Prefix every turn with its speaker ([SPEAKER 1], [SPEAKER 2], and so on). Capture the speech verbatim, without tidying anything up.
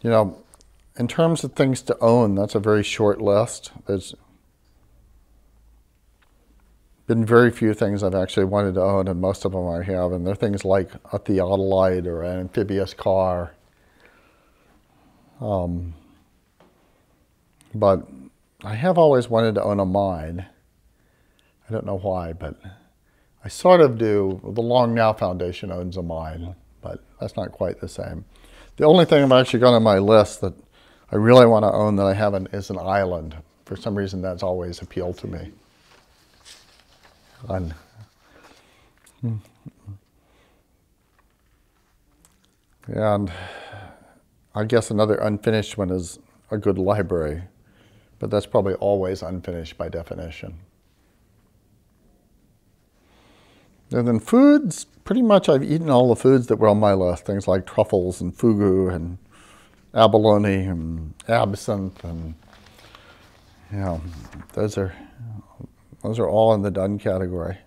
[SPEAKER 1] you know, in terms of things to own, that's a very short list. There's been very few things I've actually wanted to own, and most of them I have. And they're things like a theodolite or an amphibious car. Um, but I have always wanted to own a mine. I don't know why, but I sort of do. The Long Now Foundation owns a mine, but that's not quite the same. The only thing I've actually got on my list that I really want to own that I haven't is an island. For some reason, that's always appealed to me. And, and I guess another unfinished one is a good library, but that's probably always unfinished by definition. And then foods, pretty much I've eaten all the foods that were on my list, things like truffles and fugu and abalone and absinthe, and you know, those are those are all in the done category.